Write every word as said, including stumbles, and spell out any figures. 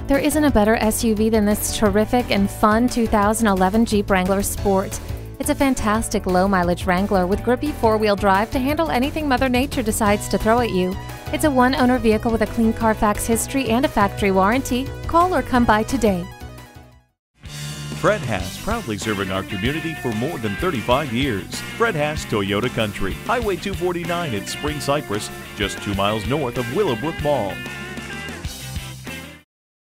There isn't a better S U V than this terrific and fun two thousand eleven Jeep Wrangler Sport. It's a fantastic low-mileage Wrangler with grippy four-wheel drive to handle anything Mother Nature decides to throw at you. It's a one-owner vehicle with a Clean CarFax history and a factory warranty. Call or come by today. Fred Haas, proudly serving our community for more than thirty-five years. Fred Haas Toyota Country, Highway two forty-nine at Spring-Cypress, just two miles north of Willowbrook Mall.